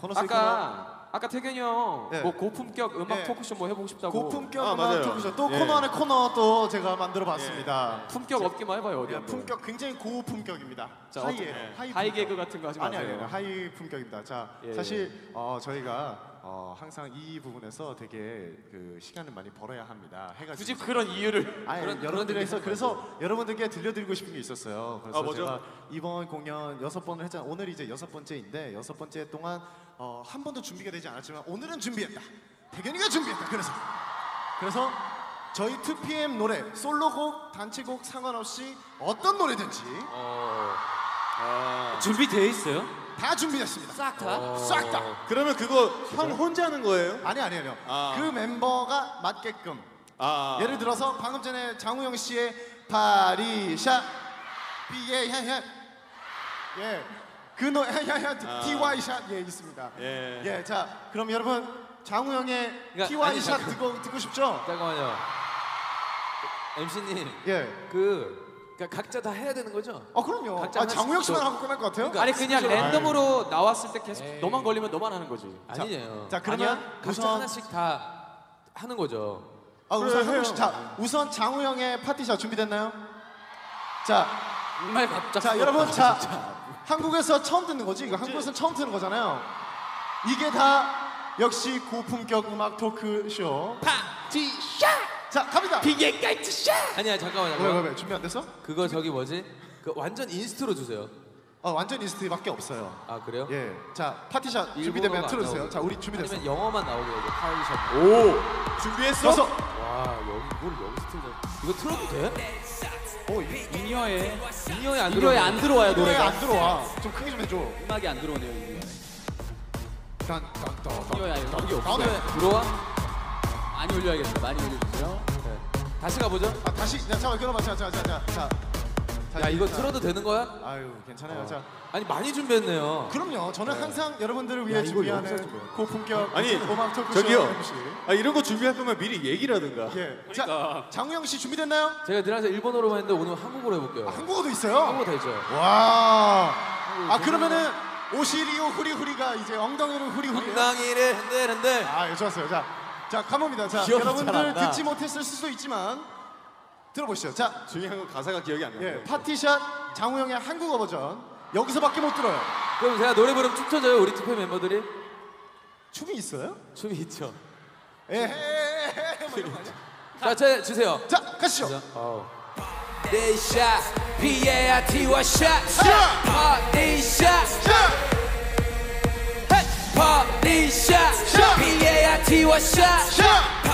아까 태균이 형 네. 뭐 고품격 음악 네. 토크쇼 뭐 해보고 싶다고. 고품격 음악 토크쇼 또 코너 안에 코너 또 제가 만들어봤습니다. 품격 없기만 해봐요 어디. 품격 굉장히 고품격입니다. 자, 하이 개그 같은 거 하지 마세요. 아니 하이 품격입니다. 자 사실 저희가 항상 이 부분에서 되게 그 시간을 많이 벌어야 합니다. 해가지고 굳이 그런 이유를. 여러분들에서 그래서 여러분들께 들려드리고 싶은 게 있었어요. 그래서 뭐죠? 제가 이번 공연 6번을 했잖아요. 오늘 이제 6번째인데 6번째 동안 한 번도 준비가 되지 않았지만 오늘은 준비했다. 태균이가 준비했다. 그래서 저희 2PM 노래 솔로곡, 단체곡 상관없이 어떤 노래든지 준비되어 있어요? 다 준비됐습니다. 싹 다? 싹 다. 그러면 그거 형 혼자 하는 거예요? 아니요. 그 멤버가 맞게끔. 예를 들어서 방금 전에 장우영 씨의 파리샷 비에헤헤 그 노래 TY 샷 있습니다. 자 그럼 여러분 장우영의 TY 샷 듣고 싶죠? 잠깐만요. MC님. 그러니까 각자 다 해야 되는 거죠? 그럼요. 장우영 씨만 하고 끝날 것 같아요? 아니 그냥 랜덤으로 나왔을 때 계속 너만 걸리면 너만 하는 거지. 아니에요. 자 그러면 각자 하나씩 다 하는 거죠. 우선 한 곡씩. 우선 장우영의 파티샷 준비됐나요? 자 여러분 한국에서 처음 듣는 거지? 이거 한국에서 처음 듣는 거잖아요. 이게 다 역시 고품격 음악 토크쇼 파티샷! 자 갑니다. 비게가이트샷! 아니야 잠깐만요. 왜 준비 안 됐어? 그거 저기 뭐지? 그 완전 인스트로 주세요. 완전 인스트밖에 없어요. 아 그래요? 자 파티샷 준비되면 틀어주세요. 자 우리 준비됐어. 아니면 영어만 나오게 해줘. 파티샷. 오 준비했어? 와 이걸 여기서 틀자. 이거 틀어도 돼? 인이어에 안 들어와요 노래가. 안 들어와. 좀 크게 좀 해줘. 음악이 안 들어오네요 이게. 인이어야 여기 없어. 들어와? 많이 올려야겠다. 많이 올려주세요. 다시 가보죠. 다시. 잠깐만 끊어봐. 야 이거 틀어도 되는 거야? 아유 괜찮아요. 자 아니 많이 준비했네요. 그럼요. 저는 항상 여러분들을 위해 준비하는 고품격 음악 토크쇼. 저기요. 이런 거 준비할 거면 미리 얘기를 하든가. 자 장우영 씨 준비됐나요? 제가 늘한테 일본어로만 했는데 오늘 한국어로 해볼게요. 한국어도 있어요? 한국어 다 있죠. 와. 그러면은 오시리오 후리후리가 이제 엉덩이를 후리후리. 엉덩이를 흔들. 좋았어요. 자 가봅니다. 자 여러분들 듣지 못했을 수도 있지만 들어보시죠. 자 중요한 건 가사가 기억이 안 나요. 파티샷 장우영의 한국어 버전 여기서밖에 못 들어요. 그럼 제가 노래 부르면 춤 춰줘요 우리 투표 멤버들이? 춤이 있어요? 춤이 있죠. 자 주세요. 자 가시죠. 파티샷 P-A-R-T-Y 샷 파티샷 파티샷 P-A-R-T-Y 샷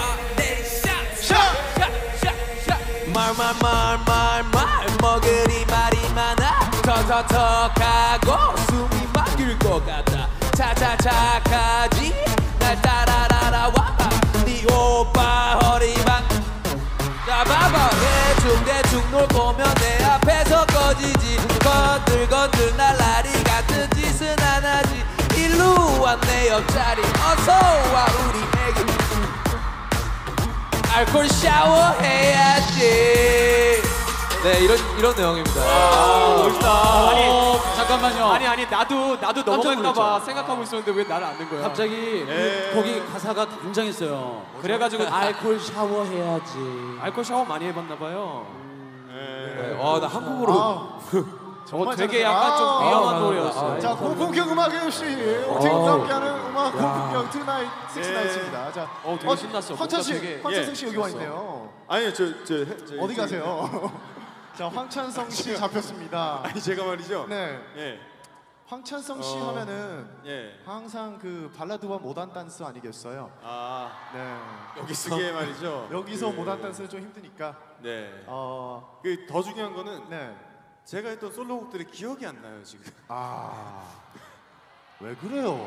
말 먹으니 말이 많아 턱턱턱하고 숨이 막힐 것 같아 차차차까지 날 따라라와 네 오빠 허리만 잡아봐 대충 놀 거면 내 앞에서 꺼지지 건들 날라리 같은 짓은 안 하지 일로 와 내 옆자리 어서 와 우리 애기 알콜 샤워해야지. 네 이런 내용입니다. 멋있다. 아니 잠깐만요. 아니 나도 넘어갈까봐 생각하고 있었는데 왜 나를 안 넣은 거야? 갑자기 거기 가사가 굉장했어요. 그래가지고 알콜 샤워해야지. 알코올 샤워 많이 해봤나봐요. 나 한국어로. 되게 약간 좀 위험한 노래였어요. 자 고품격 음악 MC 오태훈과 함께하는 음악 고품격 투나잇 식스나잇입니다. 자 되게 신났어. 황찬성 씨 여기 와 있네요. 아니요 저 어디 가세요? 자 황찬성 씨 잡혔습니다. 아니 제가 말이죠. 황찬성 씨 하면은 항상 그 발라드와 모던 댄스 아니겠어요? 여기서 그게 말이죠. 여기서 모던 댄스는 좀 힘드니까. 그 더 중요한 거는 제가 했던 솔로곡들이 기억이 안 나요 지금. 왜 그래요?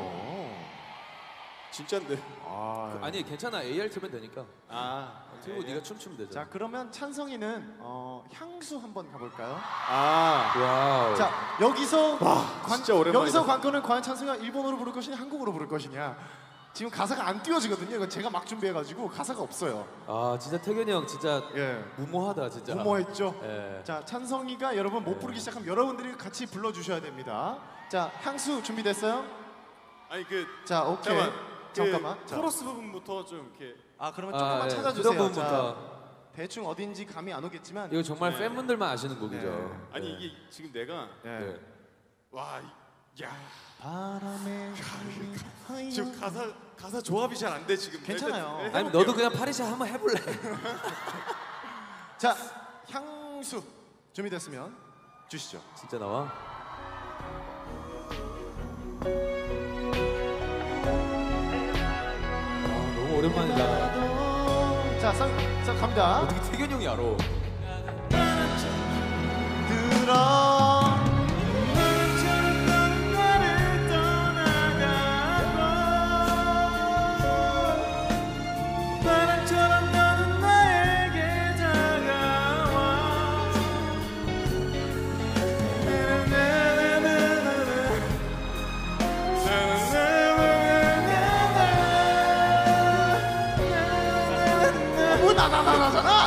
진짠데. 아니 괜찮아 AR 틀면 되니까. 틀고 네가 춤추면 되잖아. 자 그러면 찬성이는 향수 한번 가볼까요? 와우. 자 여기서 진짜 오랜만이다. 여기서 관건은 과연 찬성이가 일본어로 부를 것이냐 한국어로 부를 것이냐. 지금 가사가 안 띄워지거든요. 이건 제가 막 준비해가지고 가사가 없어요. 진짜 태균이 형 진짜 무모하다 진짜. 무모했죠. 자 찬성이가 여러분 못 부르기 시작하면 여러분들이 같이 불러주셔야 됩니다. 자 향수 준비됐어요? 아니 그 자, 오케이. 잠깐만. 그 코러스 부분부터 좀 이렇게. 그러면 조금만 예. 찾아주세요. 그런 부분부터. 대충 어딘지 감이 안 오겠지만 이거 정말 팬분들만 아시는 곡이죠. 네. 아니 이게 지금 내가 네. 와, 야, 바람에 지금 가사 조합이 잘 안 돼 지금. 괜찮아요. 일단 아니 너도 그냥 파리샤 한번 해볼래? 자, 향수 준비됐으면 주시죠. 진짜 나와? 너무 오랜만이다. 자, 자 갑니다. 어떻게 태균 형이 알아? 들어. 나나나나잖아.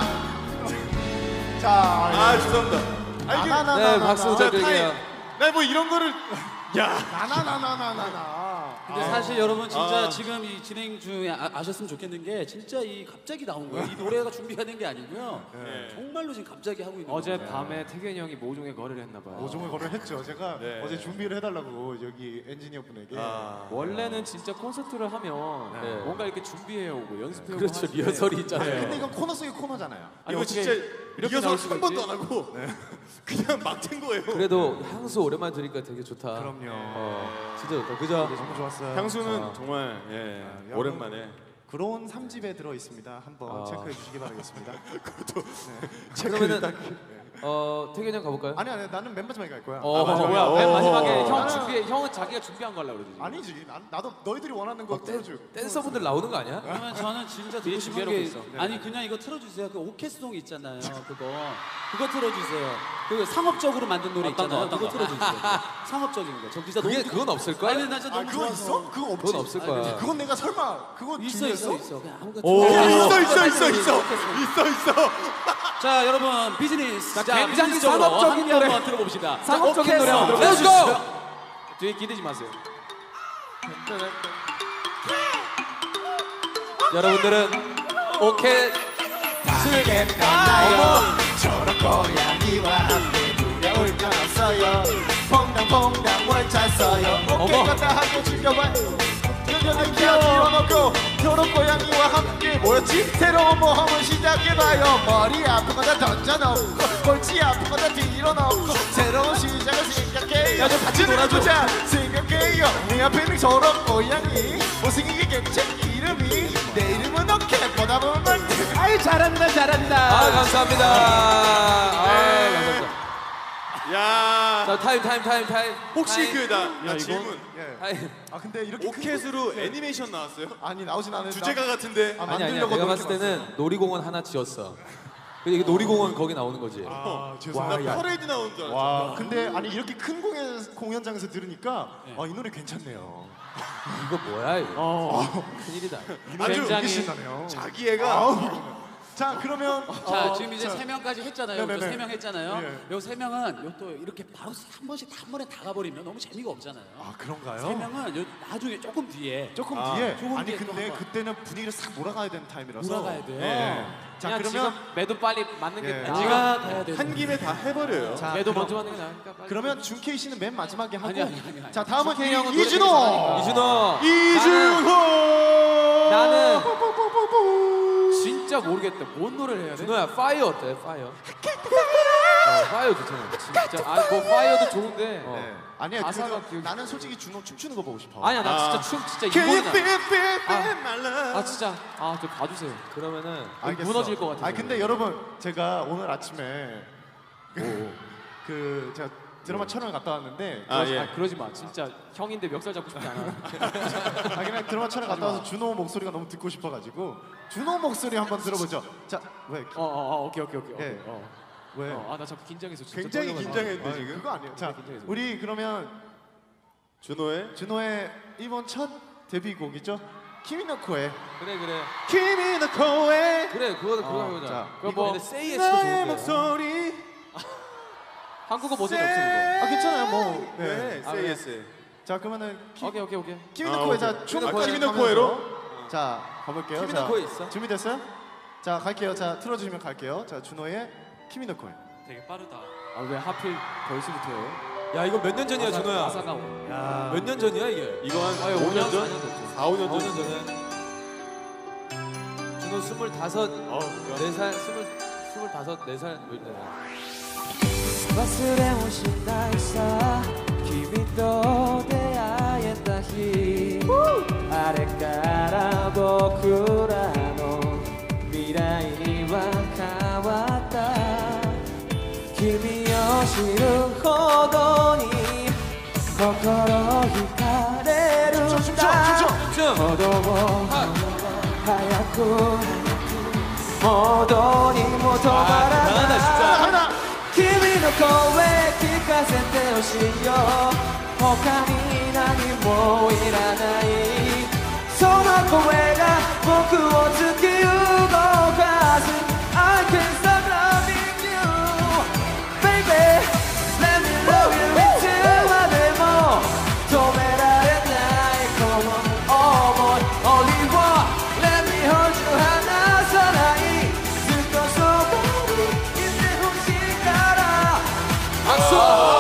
자, 죄송합니다. 네, 박수 부탁드릴게요. 나뭐 이런 거를 야. 나나나나나나나. 근데 사실 여러분 진짜 지금 이 진행 중에 아셨으면 좋겠는 게 진짜 이 갑자기 나온 거예요. 이 노래가 준비가 된 게 아니고요. 정말로 지금 갑자기 하고 있는 어제 거예요. 밤에 태균이 형이 모종의 거래를 했나 봐요. 오종을 거를 했죠. 제가 네. 어제 준비를 해달라고 여기 엔지니어 분에게. 원래는 진짜 콘서트를 하면 네. 뭔가 이렇게 준비해 오고 연습해 오고 그렇죠, 하는데 리허설이 아니, 있잖아요. 근데 이건 코너 속의 코너잖아요. 아니, 이거 어떻게 진짜 이렇게 리허설 나올 수가 한 번도 있지? 안 하고 그냥 막 된 거예요. 그래도 향수 오랜만에 들으니까 되게 좋다. 그럼요. 진짜 좋다. 그죠? 너무 좋았어요. 향수는 정말 야, 오랜만에. 그런 3집에 들어 있습니다. 한번 체크해 주시기 바라겠습니다. 그러면은 태균 형 가볼까요? 아니 나는 맨 마지막에 갈 거야. 뭐야? 맨 마지막에 형 나는- 준비해. 형은 자기가 준비한 거 하려고 그러지. 아니지. 나도 너희들이 원하는 거 틀어줘. 댄서분들 나오는 거 아니야? 그러면 저는 진짜 뒤에 듣고 싶은 준비해놓고 게 있어. 아니 그냥 이거 틀어주세요. 그 오케스송 있잖아요. 그거 틀어주세요. 그 상업적으로 만든 노래 있잖아요. 그거 틀어주세요. 상업적인 거. 저 진짜 그게 너무 그건 없을 걸? 아니 나 진짜 너무 그거 좋아서. 있어? 그거 없지. 그건 없을 거야. 그건 내가 설마 그거 있어 준비했어? 있어. 그냥 아무거나 오, 틀어주세요. 있어. 자 여러분 비즈니스. 자, 굉장히 비즈니스적으로 상업적인 함께 노래. 한번 들어봅시다. 상업적인 노래 한번 Let's 들어보시죠. go! 뒤에 기대지 마세요. 여러분들은 오케이 저런 고양이와 함께 두려울 건 없어요. 퐁당퐁당 월찼어요. 어깨가 다 하고 즐겨봐. 그녀는 기어들어놓고 저런 고양이와 함께 뭐였지? 새로운 모험을 시작해봐요. 머리 아픈 거다 던져놓고 골치 아픈 거다 뒤로놓고 새로운 시작을 생각해요. 같이 놀아보자 생각해요. 내 앞에는 저런 고양이 못생기겠지 이름이. 내 이름은 오케이 보다 보면 아유 잘한다. 감사합니다. 감사합니다. 야. 자 타임. 혹시 타임. 나 질문. 타임. 근데 이렇게 오켓으로 애니메이션 나왔어요? 아니 나오진 않는다. 주제가 같은데. 아니야. 만들려고 내가 봤을 노력해봤어. 때는 놀이공원 하나 지었어. 근데 이게 놀이공원 거기 나오는 거지. 나 퍼레이드 나오는 줄 알았어. 와, 근데 아니 이렇게 큰 공연장에서 들으니까 이 노래 괜찮네요. 이거 뭐야 이거? 큰일이다. 아주 굉장히 신나네요. 자기 애가 자, 그러면 자 지금 이제 3명까지 했잖아요. 네네네. 3명 했잖아요. 예. 요 3명은 또 이렇게 바로 한 번씩 한 번에 다 가버리면 너무 재미가 없잖아요. 아, 그런가요? 3명은 나중에 조금 뒤에 조금 뒤에. 조금 아니 뒤에 또 근데 한번. 그때는 분위기를 싹 몰아가야 되는 타임이라서. 몰아가야 돼요. 예. 자, 그냥 그러면 지금 매도 빨리 맞는 게 예. 나아. 제가 가야 돼요. 한 김에 다 해버려요. 자, 매도 그럼- 먼저 하는 게 나으니까 빨리. 그러면 준케이 씨는 맨 마지막에 하고. 아니. 자, 다음은 준케이 형은 노래 이준호. 되게 잘하니까. 이준호. 나는 진짜 모르겠다. 뭔 노래를 해야 돼? 준호야 파이어 어때? 파이어. 파이어 좋잖아. 진짜 뭐 파이어도 좋은데. 네. 아니야, 가사가 그, 나는 솔직히 준호 춤추는 거 보고 싶어. 아니야 나 진짜 춤 진짜 Can you 이거는 feel my love? 진짜 좀 봐주세요. 그러면은 알겠어. 무너질 것 같아서. 아, 근데 여러분 제가 오늘 아침에 그 제가 드라마 촬영 갔다 왔는데 그러지 마. 진짜 형인데 멱살 잡고 싶지 않아. 그냥 드라마 촬영 갔다 와서 준호 목소리가 너무 듣고 싶어가지고 준호 목소리 한번 들어보죠. 자, 왜? 오케이. 예. 왜? 나 자꾸 긴장해서 진짜 굉장히 떨려가지고. 긴장했는데 아, 지금. 그거 아니에요. 자, 긴장해서. 우리 그러면 준호의 준호의 이번 첫 데뷔곡이죠. 키미노코의 그래. Kimi no koe 그래 그거 해보자. 자, 그거 이거 뭐 근데 Say Yes도 나의 좋은데. 목소리. 한국어 버전이 없어 그거. 괜찮아요. 뭐 네, 아, say 그래. yes. 자 그러면은 오케이. 키미노코에 자 춤을 키미노코에로 자 가볼게요. 키미노코에 자, 있어? 준비됐어요? 자 갈게요. 자 틀어주시면 갈게요. 자 준호의 키미노코에. 되게 빠르다. 아 왜 하필 벌써부터요? 야 이거 몇 년 전이야 준호야? 아사가오. 몇 년 전이야 이게? 이거 한 5년 전? 4, 5년 5년 전? 전에. 준호 25, 4살, 25, 4살. 忘れもしないさ君と出会えた日あれから僕らの未来は変わった君を知るほどに心惹かれるんだほどを早くもどにも止まらない君の声聞かせてほしいよ他に何もいらないその声が僕を突き動かす I can't stop loving you Baby Let me love you いつまでも止められないこの想い Only one Let me hold you 離さないずっとそばにいてほしいから 박수!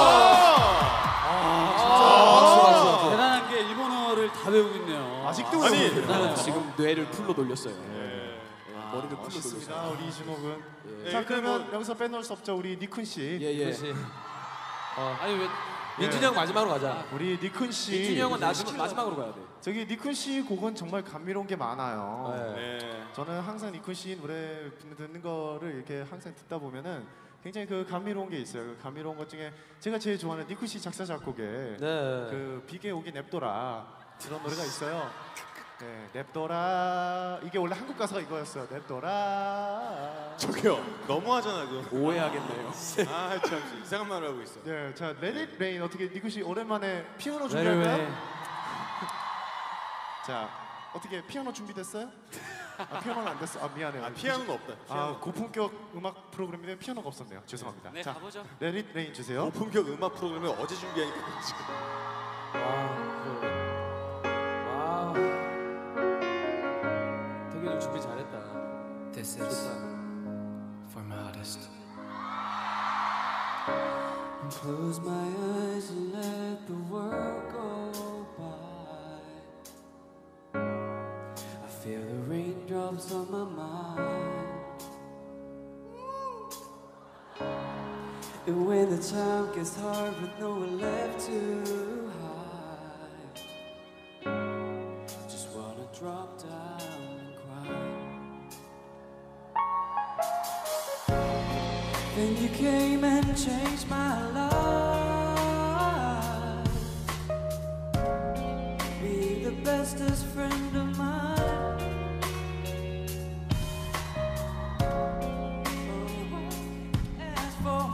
박수. 대단한 게 일본어를 다 배우고 있네요. 아직도 아니, 외우고 지금 뇌를 풀로 돌렸어요. 머리를 풀었습니다. 우리 이준호군. 예, 자 일단 그러면 여기서 빼놓을 수 없죠. 우리 니쿤 씨. 예예. 그렇지. 아니 왜 민준이 형 마지막으로 가자. 우리 니쿤 씨. 민준이 형은 마지막으로 가야 돼. 저기 니쿤 씨 곡은 정말 감미로운 게 많아요. 네. 네. 저는 항상 니쿤 씨 노래 듣는 거를 이렇게 항상 듣다 보면은 굉장히 그 감미로운 게 있어요. 그 감미로운 것 중에 제가 제일 좋아하는 니쿤 씨 작사 작곡의 네. 그 비계 오기 냅둬라 그런 노래가 있어요. 네, 냅둬라 이게 원래 한국 가사가 이거였어요. 냅둬라. 저기요 너무하잖아 그거. 오해하겠네요. 아참 이상한 말을 하고 있어. 네, 자 Let It Rain 어떻게 니쿤 씨 오랜만에 피아노 네, 준비할까요? 자 어떻게 피아노 준비됐어요? 아 피아노는 안 됐어. 아 미안해요. 아 피아노는 없다. 아 고품격 음악 프로그램인데 피아노가 없었네요. 죄송합니다. 네 자, 가보죠. Let It Rain 주세요. 고품격 음악 프로그램을 어제 준비하니까 지금. 와. 태균이 형 준비 잘했다. This is for my artist. Close my eyes and let the world go by. I feel the raindrops on my mind. And when the time gets hard with nowhere left to hide, just wanna drop down and cry. Then you came and changed my life. Be the bestest friend of mine. Ask for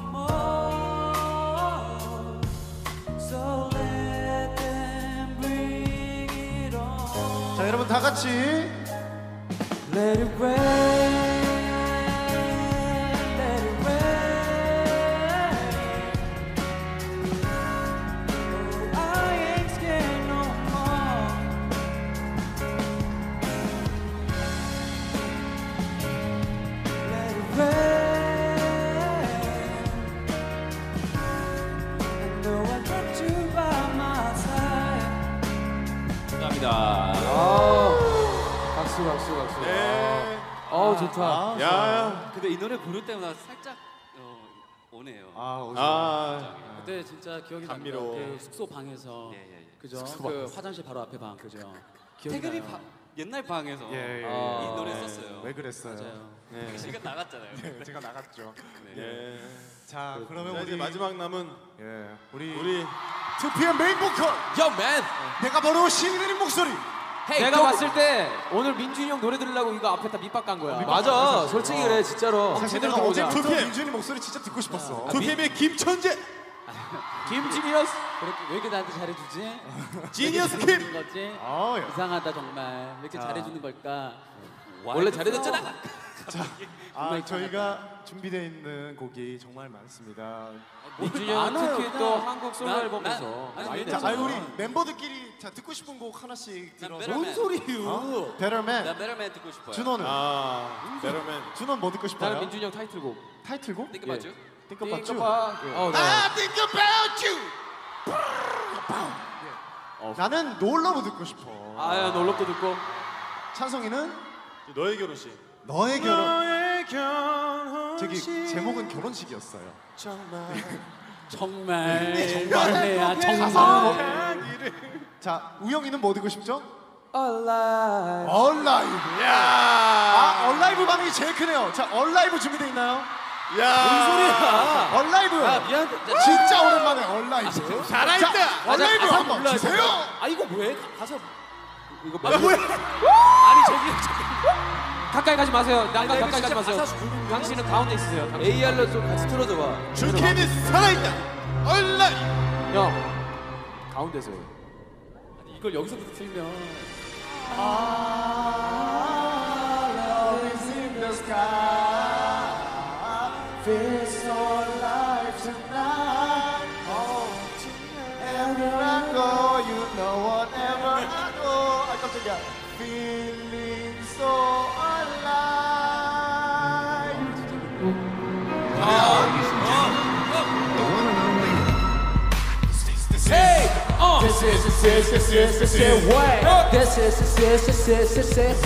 more, so let them bring it on. 자 여러분 다 같이 Let it rain. Let it rain. Oh, I ain't scared no more. Let it rain. I know I got you by my side. 감사합니다. 박수. 네. 좋다. 야. 근데 이 노래 부를 때마다 살짝 오네요. 그때 진짜 기억이 납니다. 감미로워. 그 숙소 방에서 그죠? 숙소 그 방에서. 화장실 바로 앞에 방 그죠? 태근이 나요. 옛날 방에서 예, 아, 이 노래 썼어요. 왜 그랬어요? 맞아요. 지금 나갔잖아요. 네, 제가 나갔죠. 네. 자 그러면 자, 우리 이제 마지막 남은 예 우리 우리 2PM 메인 보컬 Yo man. 내가 바로 신이들의 목소리. 내가 봤을 때 오늘 민준이 형 노래 들으려고 이거 앞에 다 밑밥 간 거야. 맞아. 솔직히 그래 진짜로. 사실 내가 제대로 들어보자. 어제부터 2PM. 민준이 목소리 진짜 듣고 싶었어. 2PM의 김천재 김진이었어. 왜 이렇게 나한테 잘해주지? 지니어스 킴. 잘해주는 거지? 아 예. 이상하다 정말. 왜 이렇게 잘해주는 걸까? 원래 잘해줬잖아. 저희가 준비되어 있는 곡이 정말 많습니다. 민준이 형 특히 또 한국 솔로 앨범에서 아니, 자, 왜냐면 우리 멤버들끼리 자 듣고 싶은 곡 하나씩 들어서. 뭔 소리요? 베러맨. 나 메라맨 듣고 싶어요. 준호는? 베러맨. 준호는 뭐 듣고 싶어요? 나는 민준이 형 타이틀곡. 타이틀곡? Think about you. Think About You. 네. Think About You. 나는 놀러브 듣고 싶어. 아야 놀럽도 듣고. 찬성이는 너의 결혼식. 너의 결혼. 너의 결혼식. 저기 제목은 결혼식이었어요. 정말 정말 정말. 자, 우영이는 뭐 듣고 싶죠? Alive. 얼라이브. 얼라이브 반응이 제일 크네요. 자, 얼라이브 준비돼 있나요? 뭔 소리야? 얼라이브. 미안. 진짜 오랜만에 얼라이브. 잘했다. 자, 얼라이브 가사 한번 몰라요. 주세요. 아 이거 뭐해? 가사 이거 뭐야? 아니 저기 가까이 가지 마세요. 난간 이거 가까이 가지 진짜 마세요. 가사 부르는 당신은 가운데 있으세요. AR로 좀 같이 틀어줘 봐. 주케는 살아있다. 얼라이. 형 가운데서. 아니 이걸 여기서부터 틀면 Love is in the sky. Feels so alive tonight. Everywhere I go, you know whatever I go. 아 깜짝이야. Feeling so alive. This is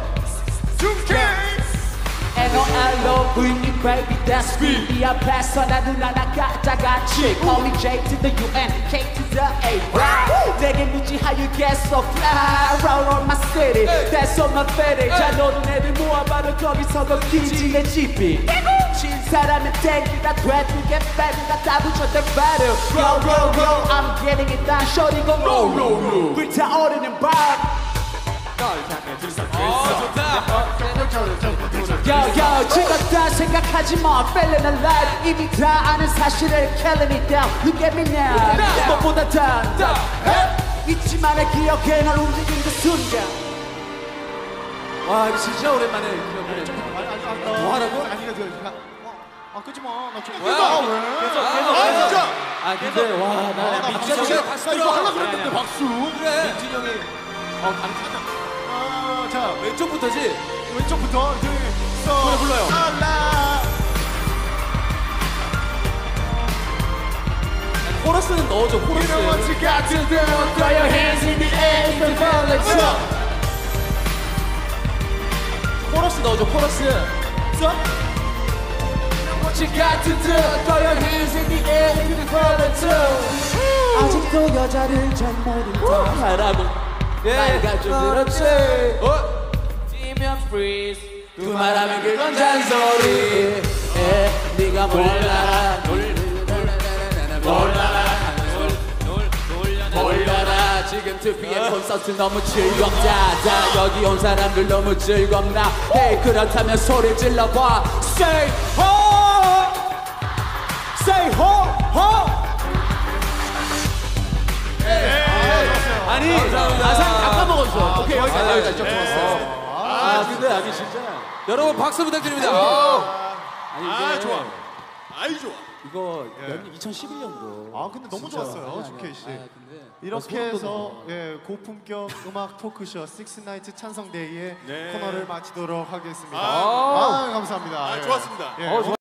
And on I love me baby that's me 이 앞에서 나 누나 가짜같이 Call me J to the UN, K to the A 내게 묻지 how you get so fly Round on my city, that's on my fetish 자 너는 애들 모아 바로 거기서 걷기지 내 집이 사람은 땡기다 되두개 빼두가 다 붙였대 better Go go go I'm getting it done shorty go roll roll roll 불타오르는 밤 Yo, 죽었다 생각하지 마 Feeling alive 이미 다 아는 사실을 killing it down Look at me now 무엇보다 다 잊지만의 기억에 날 움직인 그 순간 와 이거 진짜 오랜만에 기억을 뭐 하라고? 아니 끄지 마. 나 좀. 계속. 진짜. 아 근데 와나 민준이 형이 박수 이거 하려고 그랬는데 박수. 그래 민준이 형이 자, 왼쪽부터지 왼쪽부터 노래 불러요. 코러스는 넣어줘 코러스 Throw your hands in the air if you feel like so. 코러스 넣어줘 코러스 What you got to do? Throw your hands in the air if you feel like so. 아직도 여자를 잘 모른다 바람은 나이가 좀 들었지 뛰면 freeze 그 말하면 그건 잔소리 네가 몰라라 몰라라 지금 2PM 콘서트 너무 즐겁다 다 여기 온 사람들 너무 즐겁나 Hey 그렇다면 소리 질러봐 Say ho Say ho ho 아니 아상 다 까먹었어 오케이 여기까지 좀 좋았어요 아 근데 아니 진짜 여러분 박수 부탁드립니다 아니 이게 좋아. 아이 좋아. 이거 2011년도 아 근데 너무 좋았어요, 주케이 씨. 근데 이렇게 해서 고품격 음악 토크쇼 식스나이트 찬성데이의 네. 코너를 마치도록 하겠습니다. 아, 감사합니다. 좋았습니다. 예.